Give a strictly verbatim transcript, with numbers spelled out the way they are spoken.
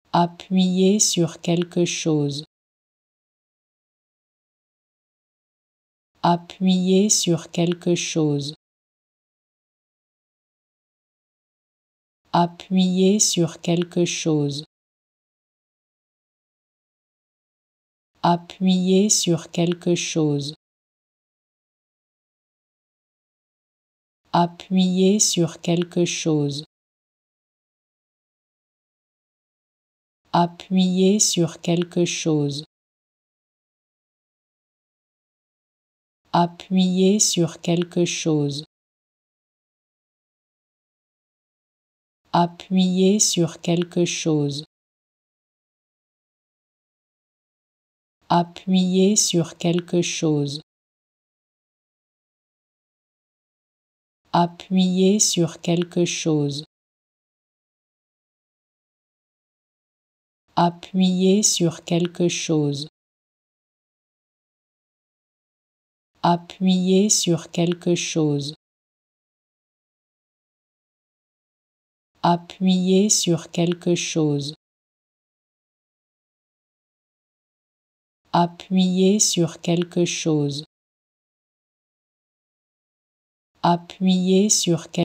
Appuyer sur quelque chose. Appuyer sur quelque chose. Appuyer sur quelque chose. Appuyer sur quelque chose. Appuyer sur quelque chose. Appuyer sur quelque chose. Appuyer sur quelque chose. Appuyer sur quelque chose. Appuyer sur quelque chose. Appuyer sur quelque chose. Appuyer sur quelque chose. Appuyer sur quelque chose. Appuyer sur quelque chose. Appuyer sur quelque chose. Appuyer sur quelque